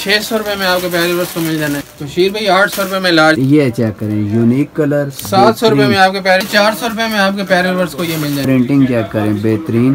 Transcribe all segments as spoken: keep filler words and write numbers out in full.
छह सौ रुपए में आपके प्यारे वर्स को मिल जाना है। तो शीर भाई आठ सौ रुपए में लार्ज, ये चेक करें यूनिक कलर। सात सौ रुपए में आपके प्यारे, चार सौ रुपए में आपके प्यारे वर्स को ये मिल जाए। प्रिंटिंग चेक करें, बेहतरीन,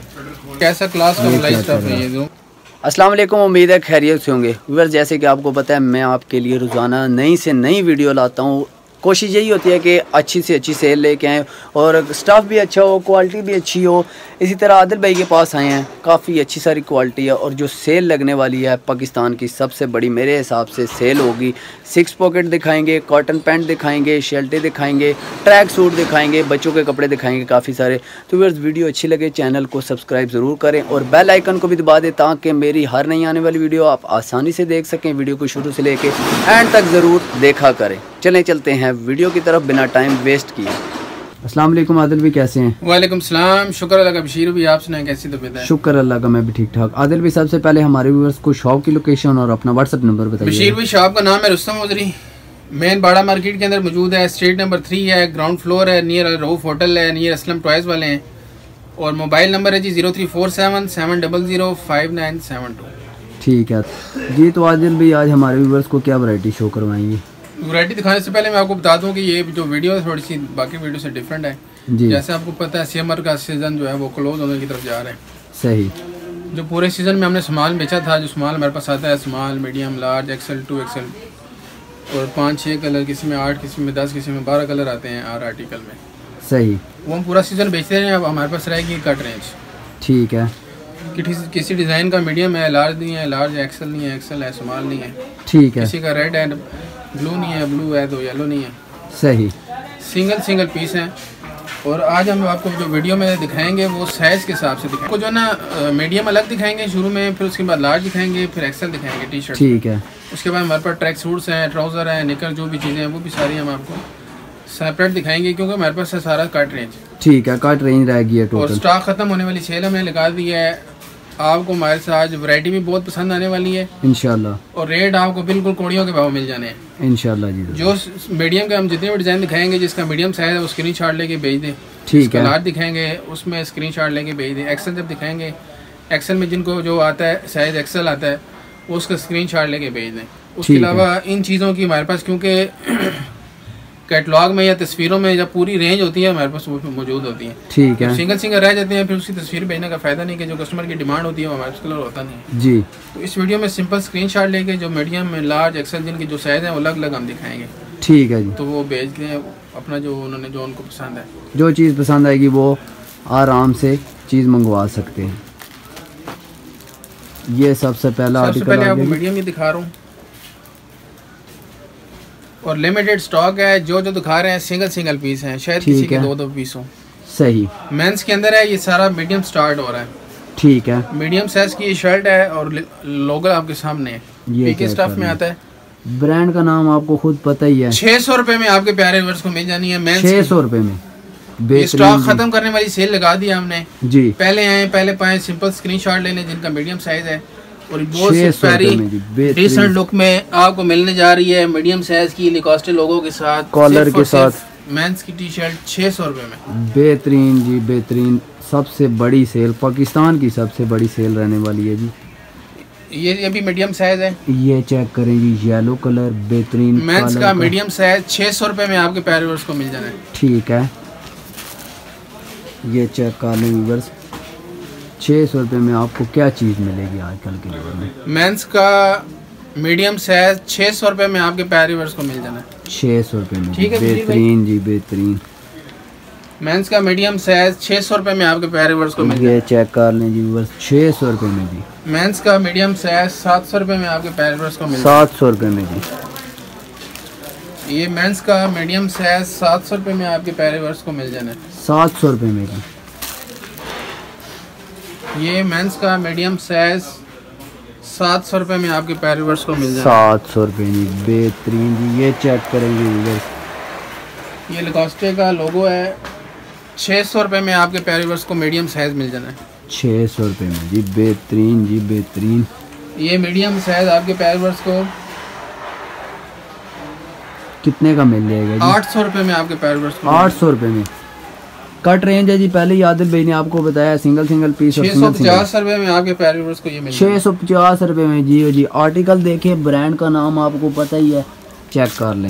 कैसा क्लास का फ्लाई स्टफ है ये जो। अस्सलाम वालेकुम, उम्मीद है खैरियत से होंगे व्यूअर्स। जैसे कि आपको पता है मैं आपके लिए रोज़ाना नई से नई वीडियो लाता हूँ। कोशिश यही होती है कि अच्छी से अच्छी सेल लेके आएँ और स्टाफ भी अच्छा हो, क्वालिटी भी अच्छी हो। इसी तरह आदिल भाई के पास आए हैं, काफ़ी अच्छी सारी क्वालिटी है और जो सेल लगने वाली है पाकिस्तान की सबसे बड़ी मेरे हिसाब से सेल होगी। सिक्स पॉकेट दिखाएंगे, कॉटन पैंट दिखाएंगे, शर्टें दिखाएंगे, ट्रैक सूट दिखाएंगे, बच्चों के कपड़े दिखाएंगे काफ़ी सारे। तो व्यूअर्स वीडियो अच्छी लगे चैनल को सब्सक्राइब ज़रूर करें और बेल आइकन को भी दबा दें ताकि मेरी हर नई आने वाली वीडियो आप आसानी से देख सकें। वीडियो को शुरू से लेके एंड तक ज़रूर देखा करें। चलें चलते हैं वीडियो की तरफ बिना टाइम वेस्ट किए। अस्सलाम वालेकुम आदिल भी, कैसे हैं? वालेकुम सलाम, शुक्र अल्लाह का। बशीर भी आप सुनाएं, कैसी तबीयत है? शुक्र अल्लाह का, मैं भी ठीक ठाक। आदिल भी सबसे पहले हमारे व्यूअर्स को शॉप की लोकेशन और अपना व्हाट्सएप नंबर बताइए। बशीर भाई शॉप का नाम है रुस्तम उजरी, मेन बाड़ा मार्केट के अंदर मौजूद है। स्ट्रीट नंबर थ्री है, ग्राउंड फ्लोर है, नियर रऊफ होटल है, नियर असलम टॉयज वाले हैं। और मोबाइल नंबर है जी zero three four seven seven double zero five nine seven two. ठीक है जी। तो आदिल भाई आज हमारे व्यूअर्स को क्या वैरायटी शो करवाएंगे? वैरायटी दिखाने से पहले मैं आपको बता दूं कि ये जो वीडियो है थोड़ी सी बाकी वीडियो से डिफरेंट है जी। जैसे आपको पता है समर का सीज़न जो है वो क्लोज होने की तरफ जा रहा है। सही। जो पूरे सीज़न में हमने सामान बेचा था, जो सामान हमारे पास आता है, small, medium, large, XL, two XL और पाँच छः कलर, किसी में आठ, किसी में दस, किसी में बारह कलर आते हैं हर आर्टिकल में। सही। वो हम पूरा सीज़न बेचते हैं। अब हमारे पास रहेगी कट रेंज। ठीक है। कि किसी डिज़ाइन का मीडियम है, लार्ज नहीं है, लार्ज एक्सेल नहीं है, एक्सेल है, स्मॉल नहीं है। ठीक है। किसी का रेड है, ब्लू नहीं है, ब्लू है तो येलो नहीं है। सही। सिंगल सिंगल पीस हैं। और आज हम आपको जो वीडियो में दिखाएंगे वो साइज़ के हिसाब से दिखाएंगे। जो ना मीडियम अलग दिखाएंगे शुरू में, फिर उसके बाद लार्ज दिखाएंगे, फिर एक्सेल दिखाएंगे टी शर्ट। ठीक है। उसके बाद हमारे पास ट्रैक सूट्स हैं, ट्राउज़र हैं, निकर, जो भी चीज़ें हैं वो भी सारी हम आपको सेपरेट दिखाएंगे क्योंकि हमारे पास है सारा कट रेंज। ठीक है, कट रेंज रहेगी टोटल। और स्टॉक खत्म होने वाली सेल हमने लगा दी है। आपको हमारे से आज वैरायटी भी बहुत पसंद आने वाली है इंशाल्लाह। और रेट आपको बिल्कुल कोड़ियों के भाव मिल जाने हैं इंशाल्लाह जी। जो मीडियम के हम जितने भी डिज़ाइन दिखाएंगे, जिसका मीडियम साइज है वो स्क्रीन शॉट लेके भेज दें। ठीक है। लार्ज दिखाएंगे उसमें स्क्रीन शॉट लेके भेज दें। एक्सेल जब दिखाएंगे, एक्सेल में जिनको जो आता है साइज एक्सेल आता है वो उसका स्क्रीन शॉट लेके भेज दें। उसके अलावा इन चीज़ों की हमारे पास क्योंकि कैटलॉग में या तस्वीरों में जब पूरी रेंज होती है हमारे पास वो मौजूद होती है। ठीक है। सिंगल सिंगल रह जाते हैं फिर उसकी तस्वीर भेजने का फायदा नहीं कि जो कस्टमर की डिमांड होती है वो हमारे पास कलर होता नहीं है जी। तो इस वीडियो में सिंपल स्क्रीनशॉट लेके जो मीडियम में, लार्ज, एक्सेल जिनकी जो साइज है वो अलग अलग हम दिखाएंगे। ठीक है जी। तो वो भेज दें अपना जो उन्होंने जो उनको पसंद है, जो चीज़ पसंद आएगी वो आराम से चीज़ मंगवा सकते हैं। ये सबसे पहला सबसे पहले आपको मीडियम ही दिखा रहा हूँ और लिमिटेड स्टॉक है। जो जो दिखा रहे हैं सिंगल सिंगल पीस हैं, शायद किसी के दो दो पीस हो। सही। मेंस के अंदर है, ये सारा मीडियम स्टार्ट हो रहा है। ठीक है। मीडियम साइज की शर्ट है और लोगो आपके सामने है, ये के स्टफ में आता है। ब्रांड का नाम आपको खुद पता ही है। छह सौ रुपए में आपके प्यारे वर्स को मिल जानी है। मेंस छह सौ रुपए में स्टॉक खत्म करने वाली सेल लगा दी हमने जी। पहले आए पहले पाए, सिंपल स्क्रीनशॉट लेने जिनका मीडियम साइज है और बहुत प्यारी डिसेंट लुक में आपको मिलने जा रही है। मीडियम साइज की लिकोस्टे लोगों के साथ, कॉलर के साथ, मेंस की टी शर्ट छह सौ रुपए में। बेहतरीन जी, बेहतरीन। सबसे बड़ी सेल, पाकिस्तान की सबसे बड़ी सेल रहने वाली है जी। ये ये भी मीडियम साइज है। ये चेक करें जी, येलो कलर, बेहतरीन। मेंस का मीडियम साइज छह सौ रुपए में आपके प्यारे वर्स को मिल जाना है। ठीक है। ये चेक कर लें व्यूअर्स, छः सौ रुपये में आपको क्या चीज़ मिलेगी आजकल के दौर में। मेंस का मीडियम साइज छः सौ रुपये में आपके प्यारे वर्स को मिल जाना है। छः सौ रुपये में, ठीक है, बेहतरीन जी, बेहतरीन। मेंस का मीडियम साइज छः सौ रुपये में आपके प्यारे वर्स को मिल जाना है। ये चेक कर लें जी व्यूअर्स, छः सौ रुपये में जी। मेंस का मीडियम साइज सात सौ रुपये में आपके प्यारे वर्स को मिल जाना है। सात सौ रुपये में जी। ये मेंस का मीडियम साइज सात सौ रुपये में आपके प्यारे वर्स को मिल जाना है। सात सौ रुपये में जी। ये मेंस का मीडियम साइज सात सौ रुपये में आपके प्यारे वर्स को मिल जाए। सात सौ रुपये जी, बेहतरीन जी। ये चेक करेंगे, ये लिकोस्टे का लोगो है। छः सौ रुपये में आपके प्यारे वर्स को मीडियम साइज मिल जाना है। छः सौ रुपये में जी, बेहतरीन जी, बेहतरीन। ये मीडियम साइज आपके प्यारे वर्स को कितने का मिल जाएगा? आठ सौ रुपये में आपके प्यारे वर्स को। आठ सौ रुपये में कट रेंज है जी, पहले ही आदिल भाई ने आपको बताया सिंगल सिंगल पीस छह सौ पचास रुपए में आपके प्यारे व्यूअर्स को ये मिल छह सौ पचास रुपए में जी जी। आर्टिकल देखिए, ब्रांड का नाम आपको पता ही है, चेक कर लें।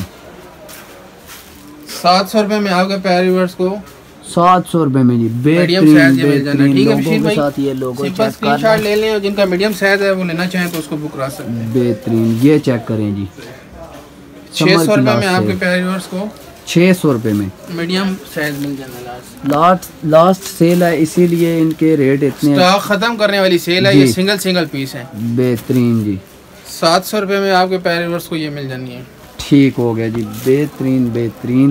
सात सौ रुपए में आपके प्यारे व्यूअर्स को सात सौ रुपए में जी, मीडियम साइज ये मिल जाना। ठीक है बशीर भाई, साथ ये लोगो सिंपल स्क्रीनशॉट ले लें और जिनका मीडियम साइज है वो लेना चाहें तो उसको बुक करा सकते हैं। बेहतरीन, ये चेक करें जी। छह सौ रुपए में आपके प्यारे व्यूअर्स को छह सौ रुपए में मीडियम साइज मिल जाना। लास्ट लास्ट लास्ट सेल है, इसीलिए इनके रेट इतने, स्टॉक खत्म करने वाली सेल है, ये सिंगल सिंगल पीस है। बेहतरीन जी। सात सौ रुपए में आपके प्यारे व्यूअर्स को ये मिल जानी है। ठीक हो गया जी, बेहतरीन बेहतरीन।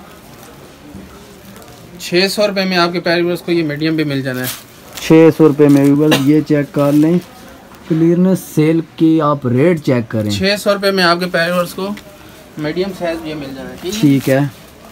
छः सौ रुपये में आपके प्यारे व्यूअर्स को ये मीडियम भी मिल जाना है। छः सौ रुपये में व्यूअर्स ये चेक कर लें, क्लियरनेस सेल की आप रेट चेक करें। छः सौ रुपये में आपके प्यारे व्यूअर्स को मीडियम साइज ये मिल जाना है। ठीक है।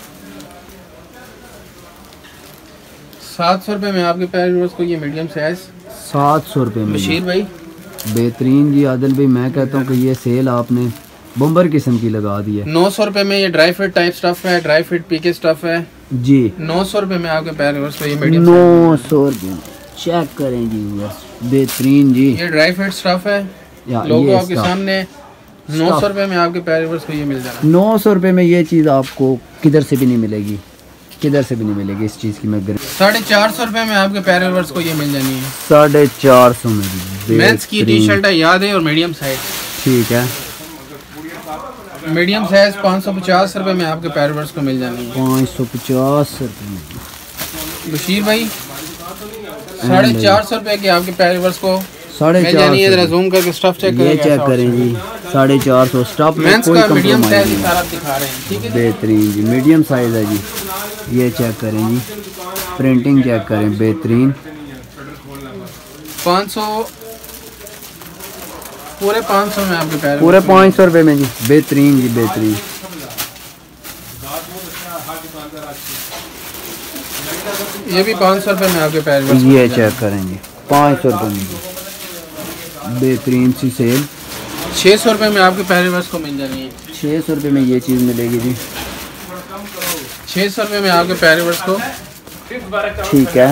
सात सौ रुपये में आपके प्यारे व्यूअर्स को ये मीडियम साइज सात सौ रुपये में। बशीर भाई बेहतरीन जी। आदिल भाई मैं कहता हूँ कि ये सेल आपने बम्बर किस्म की लगा दी है। नौ सौ रुपये में ये ड्राई फिट टाइप स्टफ है, ड्राई फिट पीके स्टफ है जी। नौ सौ रुपये में आपके प्यारे व्यूअर्स को ये मीडियम नौ सौ रुपये चेक करें जी व्यूअर्स, बेहतरीन जी। ये ड्राई फिट स्टफ है, लोगो आपके सामने। नौ सौ रुपये में आपके प्यारे व्यूअर्स को ये मिल जाना। नौ सौ रुपये में ये चीज़ आपको किधर से भी नहीं मिलेगी, किधर से भी नहीं मिलेगी इस चीज़ की। मैं साढ़े चार सौ रुपये में आपके प्यारे व्यूअर्स को ये मिल जानी है। साढ़े चार सौ में मेंस की टी शर्ट है, याद है, और मीडियम साइज। ठीक है। मीडियम साइज पाँच सौ पचास रुपये में आपके प्यारे व्यूअर्स को मिल जानी है। पाँच सौ पचास रुपये बशीर भाई साढ़े चार सौ रुपये के आपके प्यारे व्यूअर्स को साढ़े चार सौ। जूम करके स्टफ चेक ये चेक करें जी, साढ़े चार सौ स्टफ में कोई मीडियम साइज दिखा रहे हैं। ठीक है, बेहतरीन जी, मीडियम साइज है जी। ये चेक करें जी, प्रिंटिंग चेक करें, बेहतरीन। पाँच सौ पूरे पाँच सौ में आपके प्यारे पूरे पाँच सौ रुपये में जी, बेहतरीन जी बेहतरीन। ये भी पाँच सौ रुपये में आपके प्यारे। ये चेक करें जी, पाँच सौ रुपये में जी, बेहतरीन सी सेल। छः सौ रुपये में आपके प्यारे व्यूअर्स को मिल जानी है। छः सौ रुपये में ये चीज़ मिलेगी जी। छः सौ रुपये में आपके प्यारे व्यूअर्स को। ठीक है।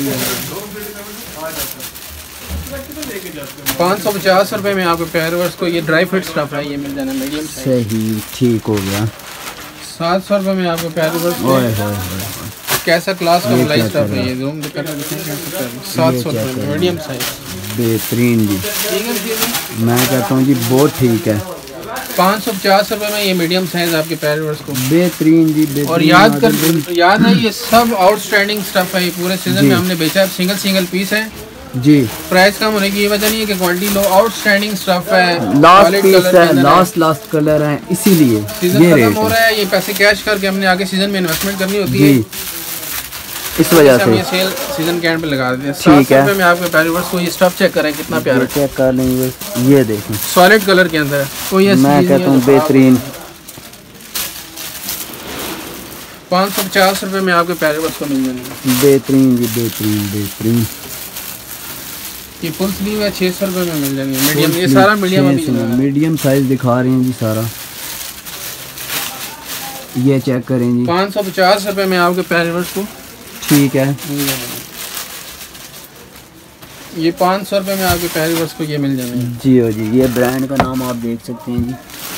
पाँच सौ पचास रुपये में आपके प्यारे व्यूअर्स को ये ड्राई फिट स्टफ है, ये मिल जाना मीडियम साइज। सही, ठीक हो गया। सात सौ रुपये में आपके प्यारे व्यूअर्स को कैसा क्लास का मलाई स्टफ है, ये जूम करके सात सौ रुपये मीडियम साइज। बेहतरीन जी, मैं कहता हूँ जी बहुत ठीक है। पाँच सौ पचास रुपये में ये मीडियम साइज आपके प्यारे व्यूअर्स को। बेहतरीन जी बेहतरीन। और याद कर याद है ये सब आउटस्टैंडिंग स्टफ है, ये पूरे सीजन में हमने बेचा है। सिंगल सिंगल पीस है जी। प्राइस कम होने की ये वजह नहीं है कि क्वालिटी लो, आउटस्टैंडिंग स्टफ है, लास्ट पीस है, लास्ट लास्ट कलर है, इसीलिए सीजन खत्म हो रहा है। ये पैसे कैश करके हमने आगे सीजन में इन्वेस्टमेंट करनी होती है, इस वजह से ये सेल सीजन के एंड पे लगा देते हैं। ठीक है, में आपके प्यारे व्यूअर्स को ये स्टफ चेक करें कितना प्यारा चेक कर लेंगे। ये देखें सॉलिड कलर के अंदर है, कोई मैं कहता हूँ बेहतरीन। पाँच सौ पचास रुपये में आपके प्यारे व्यूअर्स को मिल जाएंगे। बेहतरीन जी बेहतरीन बेहतरीन। ये फुल स्लीव है, छः सौ रुपये में मिल जाएंगे। मीडियम, ये सारा मीडियम मीडियम साइज दिखा रहे हैं जी सारा। ये चेक करें जी, पाँच सौ पचास रुपये में आपके प्यारे व्यूअर्स को। ठीक है। ये पाँच सौ रुपये में आपके प्यारे व्यूअर्स को ये मिल जाएंगे। जी हो जी, ये ब्रांड का नाम आप देख सकते हैं जी।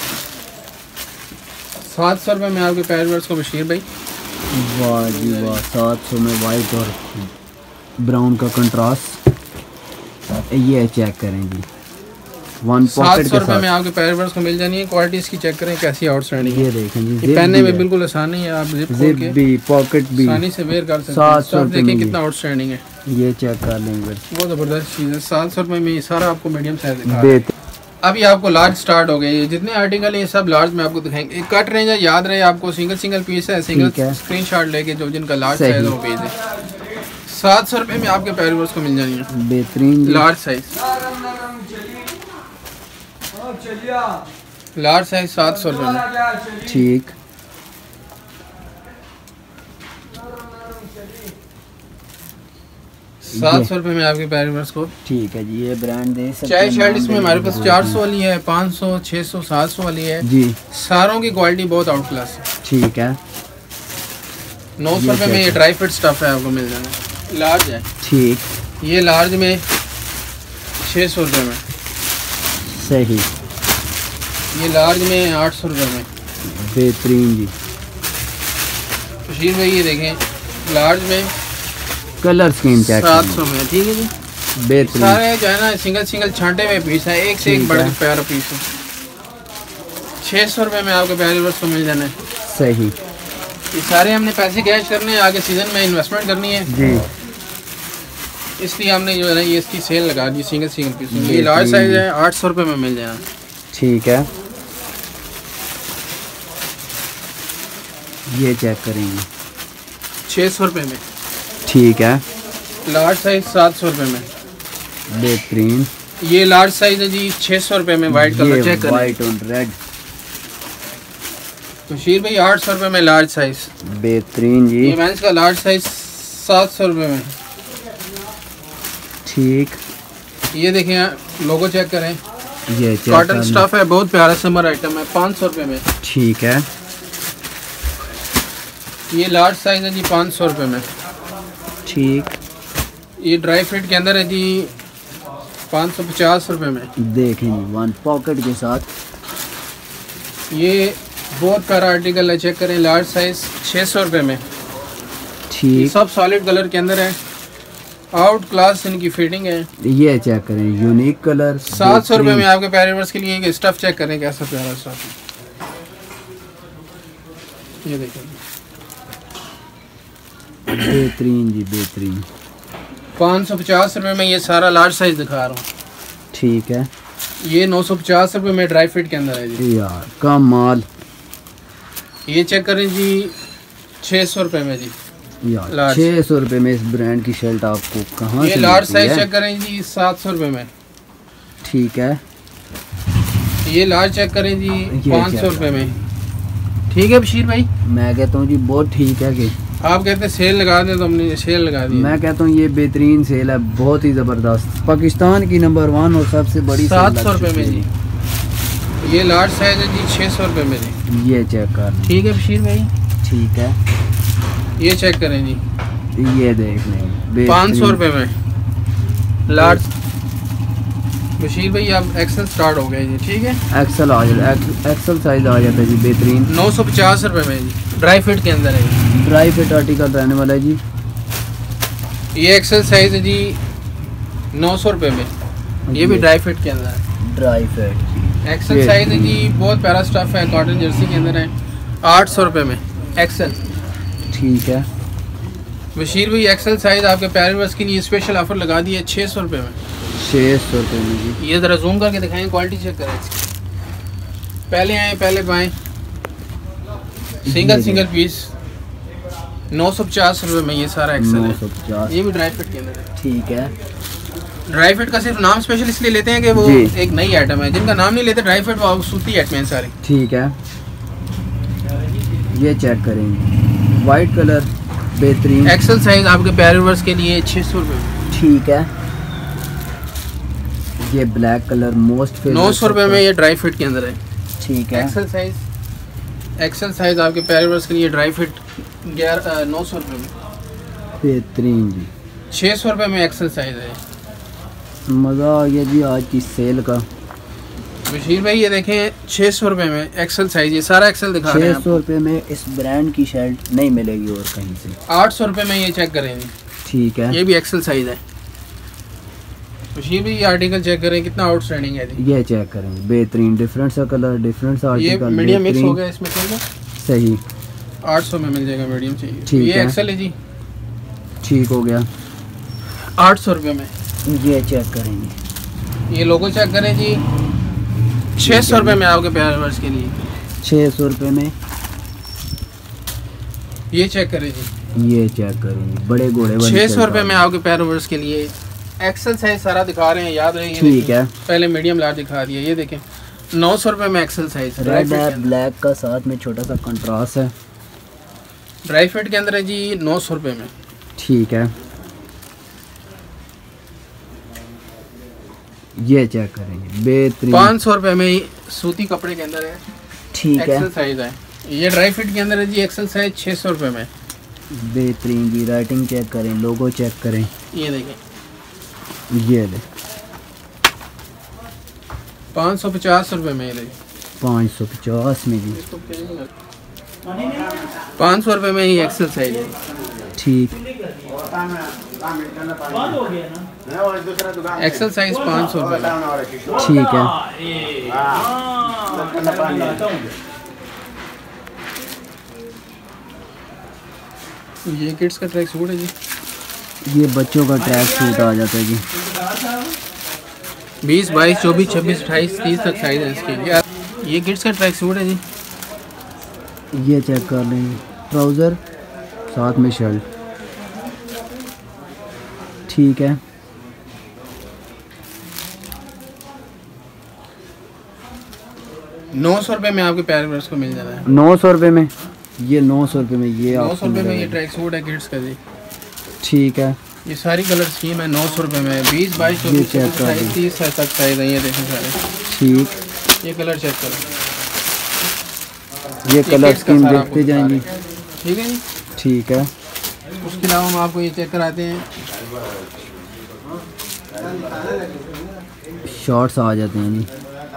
सात सौ रुपये में आपके प्यारे व्यूअर्स को बशीर भाई। वाह जी वाह, सात सौ में वाइट और ब्राउन का कंट्रास्ट। ये चेक करें जी, वन पॉकेट सात सौ रुपये में आपके प्यारे व्यूअर्स को मिल जानी है। क्वालिटी इसकी चेक करें कैसी आउटस्टैंडिंग है। ये देखें जी, ये पहनने में बिल्कुल आसानी है, आप जिप खोल के भी पॉकेट भी आसानी से वेयर कर सकते हैं। सात सौ देखिए कितना आउटस्टैंडिंग है, ये चेक कर लेंगे। बहुत ज़बरदस्त चीज़ है। सात सौ रुपये में ये सारा आपको मीडियम साइज दिखा। अभी आपको लार्ज स्टार्ट हो गए, जितने आर्टिकल है ये सब लार्ज में आपको दिखाएंगे। एक कट रेंज है, याद रहे आपको, सिंगल सिंगल पीस है, सिंगल स्क्रीनशॉट लेके जो जिनका लार्ज साइज वो भेज है। सात सौ रुपये में आपके प्यारे व्यूअर्स को मिल जानी है बेहतरीन लार्ज साइज। लार्ज साइज सात सौ रुपये में। ठीक। सात सौ रुपये में आपके प्यारे व्यूअर्स को। ठीक है जी, ये ब्रांड दे सकते हैं। चाय शर्ट इसमें हमारे पास चार सौ वाली है, पाँच सौ, छः सौ, सात सौ वाली है जी। सारों की क्वालिटी बहुत आउट क्लास है। ठीक है। नौ सौ रुपये में ये ड्राई फिट स्टफ है, आपको मिल जाना। लार्ज है, ठीक। ये लार्ज में छः सौ रुपये में। सही। ये लार्ज में आठ सौ रुपये में। बेहतरीन जी। बशीर भाई ये देखें, लार्ज में कलर स्कीम चेक सात सौ में। ठीक है जी, बेहतरीन। सारे जो है ना सिंगल सिंगल छांटे में पीस है, एक से एक बड़ा प्यारा पीस है। छः सौ रुपये में आपके प्यारे वर्ष को मिल जाना है। सही। ये सारे हमने पैसे कैश करने हैं, आगे सीजन में इन्वेस्टमेंट करनी है जी, इसलिए हमने जो है ना ये इसकी सेल लगा दी सिंगल सिंगल पीस। ये लार्ज साइज है, आठ सौ रुपये में मिल जाना। ठीक है, ये चेक करेंगे छः सौ रुपये में। ठीक है, लार्ज साइज सात सौ रुपये में। बेहतरीन। ये लार्ज साइज है जी छः सौ रुपये में, वाइट कलर चेक करें, वाइट और रेड। बशीर भाई आठ सौ रुपये में लार्ज साइज। बेहतरीन जी। ये मेंस का लार्ज साइज सात सौ रुपये में। ठीक। ये देखें, लोगो चेक करें, ये कॉटन स्टफ है, बहुत प्यारा समर आइटम है, पाँच सौ रुपये में। ठीक है, ये लार्ज साइज है जी पाँच सौ रुपये में। ठीक। ये ड्राई फिट के अंदर है जी पाँच सौ पचास रुपये में। देखें वन पॉकेट के साथ। ये बहुत प्यारा आर्टिकल है, चेक करें, लार्ज साइज छः सौ रुपये में। ठीक। सब सॉलिड कलर के अंदर है, आउट क्लास इनकी फिटिंग है। ये चेक करें, यूनिक कलर। सात सौ रुपये में आपके प्यारे वर्स के लिए स्टफ चेक करें, कैसा प्यारा स्टफ है। ये देखें, बेहतरीन जी, बेहतरीन। पाँच सौ पचास रुपये में ये सारा लार्ज साइज दिखा रहा हूँ। ठीक है, ये नौ सौ पचास रुपये में ड्राई फिट के अंदर है जी। यार कम माल। ये चेक करें जी छः सौ रुपये में जी। यार छः सौ रुपये में इस ब्रांड की शर्ट आपको कहाँ ये से लार्ज मिलती साइज है? चेक करें जी सात सौ रुपये में। ठीक है, ये लार्ज चेक करें जी पाँच सौ रुपये में। ठीक है बशीर भाई, मैं कहता हूँ जी बहुत ठीक है कि आप कहते हैं सेल लगा दें तो हमने सेल लगा दी। मैं कहता हूँ ये बेहतरीन सेल है, बहुत ही ज़बरदस्त, पाकिस्तान की नंबर वन और सबसे बड़ी। सात सौ रुपये में जी। ये लार्ज साइज है जी छः सौ रुपये में जी। ये चेक कर। ठीक है बशीर भाई, ठीक है, ये चेक करें जी, ये देख लें पाँच सौ रुपये में लार्ज। बशीर भाई अब एक्सेल स्टार्ट हो गया जी। ठीक है, एक्सेल आ जाता, एक्सेल साइज आ जाता है जी, बेहतरीन। नौ सौ पचास रुपये में जी, ड्राई फिट के अंदर है। ड्राई फिट आर्टिकल रहने वाला है जी। ये एक्सेल साइज है जी नौ सौ रुपये में, ये भी ड्राई फिट के अंदर है। ड्राई फिट एक्सेल साइज है जी, बहुत प्यारा स्टफ है, कॉटन जर्सी के अंदर है, आठ सौ रुपये में एक्सेल। ठीक है, बशीर भाई एक्सेल साइज आपके प्यारे वर्स के लिए स्पेशल ऑफर लगा दी है छः सौ रुपये में। छः सौ रुपये में जी। ये ज़रा जूम करके दिखाएं, क्वालिटी चेक करें। पहले आए पहले पाएँ, सिंगल सिंगल पीस नौ सौ पचास रुपये में ये सारा एक्सेल है। नौ सौ पचास। ये भी ड्राई फिट के अंदर है। ठीक है, ड्राई फिट का सिर्फ नाम स्पेशल इसलिए लेते हैं कि वो एक नई आइटम है, जिनका नाम नहीं लेते ड्राई फिट वो सूती आइटम है सारी। ठीक है, ये चेक करेंगे, वाइट कलर बेहतरीन। एक्सेल साइज आपके प्यारे वर्स के लिए छः सौ रुपये। ठीक है, ये ब्लैक कलर मोस्ट नौ सौ रुपये में ये ड्राई फिट के अंदर है। ठीक है, एक्सेल साइज एक्सेल साइज आपके प्यारे वर्स के लिए ड्राई फिट ग्यारह नौ सौ रुपये में। बेहतरीन जी, छः सौ रुपये में एक्सेल साइज है। मज़ा आ गया जी आज की सेल का। बशीर भाई ये देखें छः सौ रुपये में एक्सेल साइज, ये सारा एक्सेल दिखा रहे हैं। छः सौ रुपये में इस ब्रांड की शर्ट नहीं मिलेगी और कहीं से। आठ सौ रुपये में ये चेक करेंगे। ठीक है, ये भी एक्सेल साइज है। बशीर भाई ये आर्टिकल चेक करें, कितना आउटस्टैंडिंग है जी। ये चेक करेंगे, बेहतरीन, डिफरेंट सा कलर, डिफरेंट सा आर्टिकल। ये मीडियम मिक्स हो गया इसमें, ठीक है। सही, आठ सौ में मिल जाएगा, मीडियम चाहिए। ठीक ये है, एक्सेल है जी। ठीक हो गया, आठ सौ रुपये में। ये चेक करेंगे, ये लोगो चेक करें जी, छः सौ रुपये में आपके प्यारे वर्स के लिए। छः सौ रुपये में। ये चेक करें जी, ये चेक करेंगे, बड़े घोड़े वाली छः सौ रुपये में आपके प्यारे वर्स के लिए। एक्सेल साइज सारा दिखा रहे हैं, याद रहे। ठीक है, पहले मीडियम लार्ज दिखा दिया। ये देखें नौ सौ रुपये में एक्सेल साइज। रेड है, ब्लैक का साथ में छोटा सा कंट्रास्ट है। ड्राई फिट के अंदर है जी नौ सौ रुपये में। ठीक है, ये चेक करेंगे, बेहतरीन। पाँच सौ रुपये में सूती कपड़े के अंदर है। ठीक है, एक्सेल साइज है। ये ड्राई फिट के अंदर है जी, एक्सेल साइज छः सौ रुपये में। बेहतरीन जी। राइटिंग चेक करें, लोगो चेक करें। ये देखें, ये ले पाँच सौ पचास रुपये में। ये पाँच सौ पचास में जी। पाँच सौ रुपये में ही एक्सेल साइज है। ठीक, एक्सेल साइज पाँच सौ रुपये में। ठीक है। ये किड्स का ट्रैक सूट है जी। ये बच्चों का ट्रैक सूट आ जाता है जी। बीस बाईस चौबीस छब्बीस अट्ठाईस तीस तक साइज है इसके। ये किड्स का ट्रैक सूट है जी। ये चेक कर लें, ट्राउज़र साथ में शर्ट। ठीक है। नौ सौ रुपये में आपके पैर वर्स को मिल जाना है। नौ सौ रुपये में ये नौ सौ रुपये में ये नौ सौ रुपये में ये ट्रैक सूट है किड्स का जी। ठीक है। ये सारी कलर स्कीम है नौ सौ रुपये में। बीस बाईस चौबीस तीस तक साइज है। ये देखें सारे। ठीक। ये कलर चेक करो। ये कलर स्कीम देखते जाएंगे। ठीक है जी। ठीक है। उसके अलावा हम आपको ये चेक कराते हैं, शॉर्ट्स आ जाते हैं जी।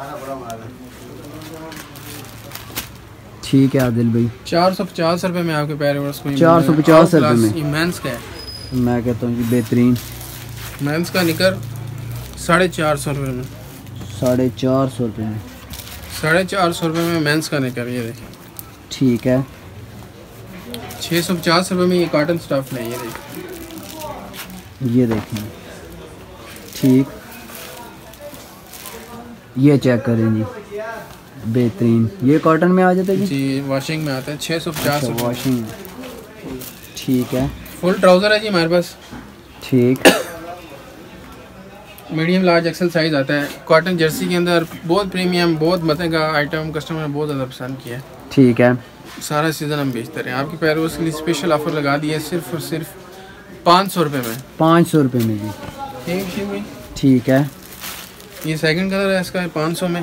ठीक है आदिल भाई। चार सौ पचास रुपये में आपके पैर वर्स को। चार सौ पचास रुपये में। ये मेंस का है। मैं कहता हूँ कि बेहतरीन। मेंस का निकर साढ़े चार सौ रुपये में। साढ़े चार सौ रुपये में। साढ़े चार सौ रुपये में मेंस का निकर। ये देखिए। ठीक है। छः सौ पचास रुपये में ये कॉटन स्टफ है। ये देखिए। ये देखें। ठीक। ये चेक करें जी, बेहतरीन। ये कॉटन में आ जाता है जी, वॉशिंग में आता है। छः सौ पचास वॉशिंग। ठीक है। फुल ट्राउज़र है जी हमारे पास। ठीक। मीडियम लार्ज एक्सेल साइज आता है। कॉटन जर्सी के अंदर बहुत प्रीमियम, बहुत मते का आइटम कस्टमर ने बहुत ज़्यादा पसंद किया है। ठीक है। सारा सीज़न हम बेचते रहे। आपकी पैरोस के लिए स्पेशल ऑफर लगा दिया है सिर्फ और सिर्फ पाँच सौ रुपये में। पाँच सौ रुपये में जी। ठीक है। ठीक है। ये सेकंड कलर है इसका, पाँच सौ में।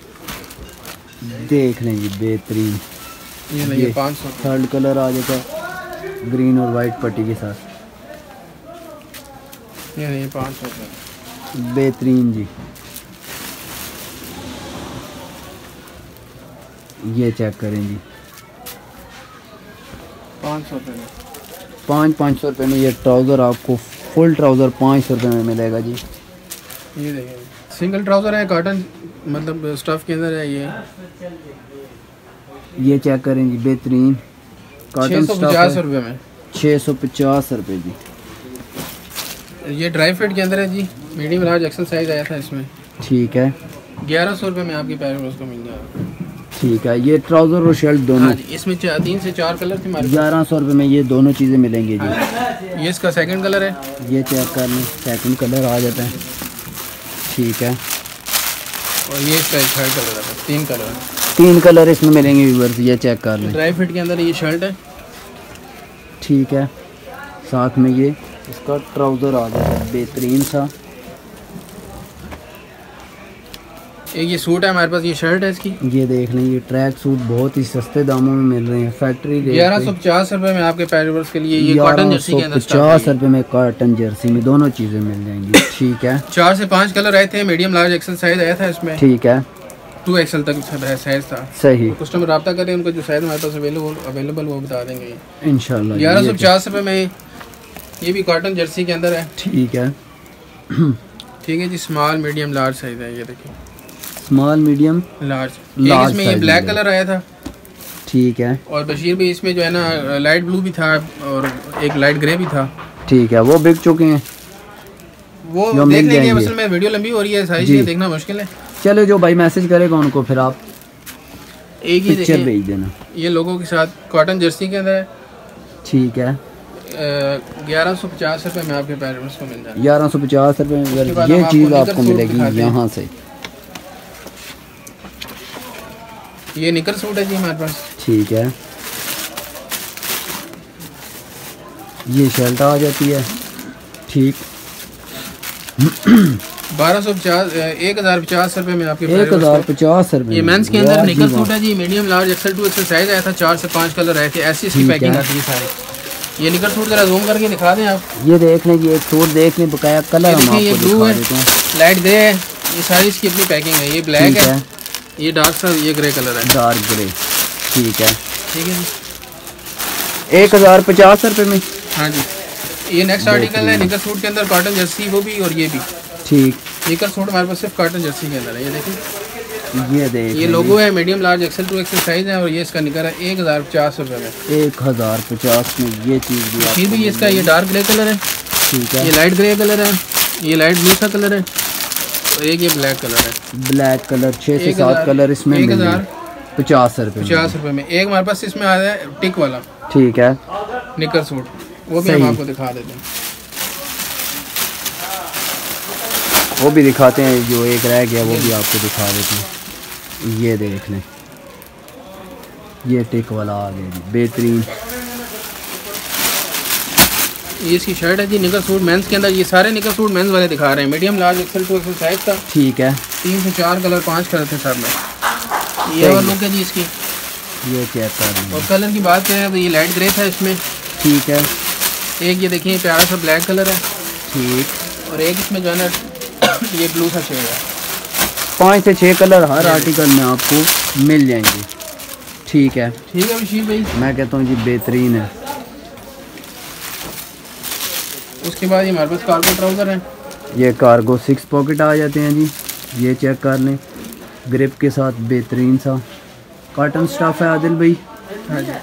देख लें जी, बेहतरीन। ये नहीं, पाँच सौ। थर्ड कलर आ जाता है ग्रीन और वाइट पट्टी के साथ। ये नहीं, पाँच सौ रुपये। बेहतरीन जी। ये चेक करें जी, पाँच सौ रुपये में। पाँच पाँच सौ रुपये में ये ट्राउज़र आपको फुल ट्राउज़र पाँच सौ रुपये में मिलेगा जी। ये देखिए, सिंगल ट्राउज़र है, कॉटन मतलब स्टफ के अंदर है। ये ये चेक करें जी, बेहतरीन कॉटन स्टफ। पचास रुपये में। छः सौ पचास रुपये जी। ये ड्राई फिट के अंदर है जी। मीडियम लार्ज एक्सेल साइज आया था इसमें। ठीक है। ग्यारह सौ रुपये में आपकी पैर उसको मिल जाएगा। ठीक है। ये ट्राउज़र और शर्ट दोनों। हाँ जी, इसमें तीन से चार कलर थे हमारे। ग्यारह सौ रुपये में ये दोनों चीज़ें मिलेंगी जी। हाँ, ये इसका सेकंड कलर है। ये चेक कर लें, सेकंड कलर आ जाता है। ठीक है। और ये इसका थर्ड कलर है। तीन कलर है। तीन कलर इसमें मिलेंगे व्यूअर्स, ये चेक कर लें। ड्राई फिट के अंदर ये शर्ट है। ठीक है। साथ में ये इसका ट्राउज़र आ जाता है बेहतरीन सा। एक ये सूट है हमारे पास, ये शर्ट है इसकी। ये देख लें, ये ट्रैक सूट बहुत ही सस्ते दामों में मिल रहे हैं फैक्ट्री रेट। ग्यारह सौ पचास रुपये में आपके पैरवर्स के लिए ये कॉटन जर्सी के अंदर पचास रुपये में कॉटन जर्सी में दोनों चीज़ें मिल जाएंगी। ठीक है। चार से पाँच कलर आए थे। मीडियम लार्ज एक्सेल साइज आया था इसमें। ठीक है। टू एक्सेल तक साइज था। सही। तो कस्टमर रब्ता करें, उनको जो साइज हमारे पास अवेलेबल अवेलेबल वो बता देंगे इंशाल्लाह। ग्यारह सौ पचास रुपये में ये भी कॉटन जर्सी के अंदर है। ठीक है। ठीक है जी। स्मॉल मीडियम लार्ज साइज है। ये देखिए, स्मॉल मीडियम लार्ज। लार्ज इसमें ये ब्लैक कलर आया था। ठीक है। और बशीर भी इसमें जो है ना लाइट ब्लू भी था और एक लाइट ग्रे भी था। ठीक है। वो बिक चुके हैं, वो देख लेंगे। असल में वीडियो लंबी हो रही है, सारी चीज़ें देखना मुश्किल है। चलो, जो भाई मैसेज करेगा उनको फिर आप एक ही पिक्चर भेज देना। ये लोगों के साथ कॉटन जर्सी के अंदर है। ठीक है। ग्यारह सौ पचास रुपये में आपके पैरवर्स को मिल जाएगा। ग्यारह सौ पचास रुपये में ये चीज़ आपको मिलेगी यहाँ से। ये निकर सूट है जी हमारे पास। ठीक है। ये शर्ट आ जाती है। ठीक। बारह सौ पचास एक हज़ार पचास रुपये में आपके एक हज़ार पचास रुपये। ये मेंस के अंदर निकर सूट है जी। Medium large XL two XL size आया था। चार से पाँच कलर आए थे। ऐसी इसकी पैकिंग आती है सारी। ये निकर सूट जरा जूम करके दिखा दें आप। ये देख लें जी, एक सूट देख लें बकाया कलर हम आपको दिखा देते हैं। लाइट ग्रे है, ये सारी इसकी अपनी पैकिंग है। ये ब्लैक है, ये डार्क सा, ये ग्रे कलर है, डार्क ग्रे। ठीक है ठीक है जी, एक हज़ार पचास रुपये में। हाँ जी। ये नेक्स्ट आर्टिकल है निकर सूट के अंदर कॉटन जर्सी, वो भी और ये भी। ठीक, निकर सूट हमारे पास सिर्फ कॉटन जर्सी के अंदर है। ये देखिए, ये देख, ये लोगो है, medium large XL two XL size है और ये इसका निकर है एक हज़ार पचास रुपये में। एक हज़ार पचास में ये चीज़ भी फिर भी इसका ये डार्क ग्रे कलर है, ठीक है, ये लाइट ग्रे कलर है, ये लाइट ब्लू सा कलर है और एक ये ब्लैक कलर है। ब्लैक कलर छः से सात कलर इसमें एक हज़ार पचास रुपये पचास रुपये में। एक हमारे पास इसमें आ रहा है टिक वाला, ठीक है, निकर सूट, वो भी हम आपको दिखा देते हैं। वो भी दिखाते हैं, जो एक रह गया वो भी आपको दिखा देते हैं। ये देख लें, ये टिक वाला आ गया जी, बेहतरीन। ये इसकी शर्ट है जी, निकर सूट मेंस के अंदर। ये सारे निकर सूट मेंस वाले दिखा रहे हैं, medium large XL two XL size का, ठीक है। तीन से चार कलर, पांच कलर थे सब में। ये और लुक है जी इसकी, ये चेक कर रहे हैं। और कलर की बात करें तो ये लाइट ग्रे था इसमें, ठीक है। एक ये देखिए प्यारा सा ब्लैक कलर है, ठीक। और एक इसमें जो है ना ये ब्लू सा शेड है। पाँच से छः कलर हर आर्टिकल में आपको मिल जाएंगे, ठीक है, ठीक है बशीर भाई। मैं कहता हूँ जी बेहतरीन है। उसके बाद ये हमारे पास कार्गो ट्राउज़र है, ये कार्गो सिक्स पॉकेट आ जाते हैं जी। ये चेक कर लें, ग्रिप के साथ बेहतरीन सा कॉटन स्टफ है आदिल भाई। हाँ जी,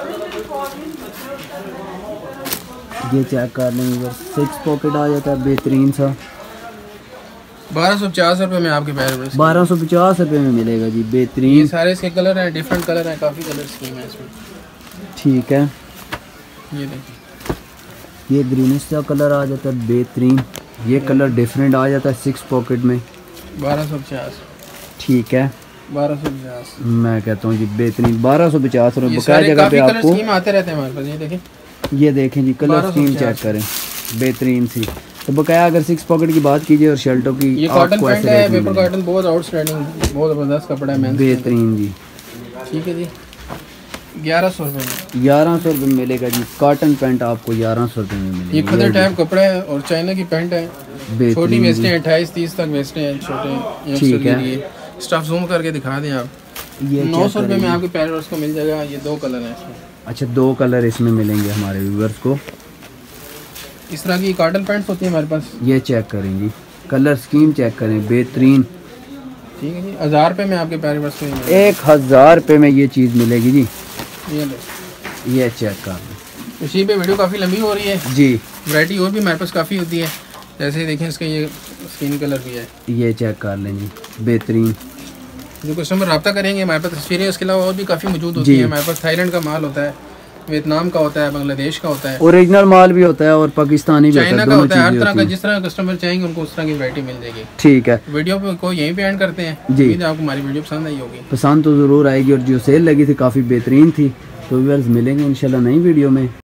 ये चेक कर लें, सिक्स पॉकेट आ जाता है बेहतरीन सा। बारह सौ पचास रुपये में आपके पैर में, बारह सौ पचास रुपये में मिलेगा जी, बेहतरीन। ये सारे इसके कलर हैं, डिफरेंट कलर हैं, काफ़ी कलर स्कीम है इसमें, ठीक है। ये देखिए, ये ग्रीनिश का कलर आ जाता है बेहतरीन। ये कलर डिफरेंट आ जाता है सिक्स पॉकेट में, बारह सौ पचास, ठीक है, बारह सौ पचास। मैं कहता हूँ जी बेहतरीन, बारह सौ पचास रुपये बकाया जगह पे आपको स्कीम आते रहते हैं हमारे पास। ये देखें, ये देखें जी, कलर स्कीम चेक करें, बेहतरीन सी। तो बकाया अगर सिक्स पॉकेट की बात कीजिए और शर्टों की, ये कॉटन पैंट है, पेपर कॉटन, बहुत आउटस्टैंडिंग, बहुत ज़बरदस्त कपड़ा है, बेहतरीन जी, ठीक है जी। ग्यारह सौ रुपये में, ग्यारह सौ रुपये में मिलेगा जी, कॉटन पैंट आपको ग्यारह सौ रुपये में मिलेगा। ये खदर टाइप कपड़ा है और चाइना की पैंट है, छोटी वेस्टें अट्ठाईस तीस तक वेस्टें हैं, छोटे, ठीक है। स्टफ जूम करके दिखा दें आप। ये नौ सौ रुपये में आपके पैरों को मिल जाएगा। ये दो कलर हैं इसमें, अच्छा दो कलर इसमें मिलेंगे हमारे व्यूअर्स को। इस तरह की कॉटन पैंट्स होती है हमारे पास, ये चेक करेंगी, कलर स्कीम चेक करें, बेहतरीन, ठीक है जी। हज़ार रुपये में आपके पैर बस एक हज़ार रुपये में ये चीज़ मिलेगी जी। ये लो, ये चेक कर लें। इसी पे वीडियो काफ़ी लंबी हो रही है जी, वैरायटी और भी हमारे पास काफ़ी होती है, जैसे देखें इसका ये स्किन कलर भी है, ये चेक कर लें जी, बेहतरीन। जो कस्टमर रब्ता करेंगे हमारे पास तस्वीरें, उसके अलावा और भी काफ़ी मौजूद होती है हमारे पास। थाईलैंड का माल होता है, वियतनाम का होता है, बांग्लादेश का होता है, ओरिजिनल माल भी होता है और पाकिस्तानी भी होता है, चाइना का होता है, हर तरह का। जिस तरह का कस्टमर चाहेंगे उनको उस तरह की वैरायटी मिल जाएगी, ठीक है। वीडियो को यहीं पे एंड करते हैं जी। आपको हमारी वीडियो पसंद आई होगी, पसंद तो ज़रूर आएगी, और जो सेल लगी थी काफ़ी बेहतरीन थी। तो व्यूअर्स मिलेंगे इंशाल्लाह नई वीडियो में।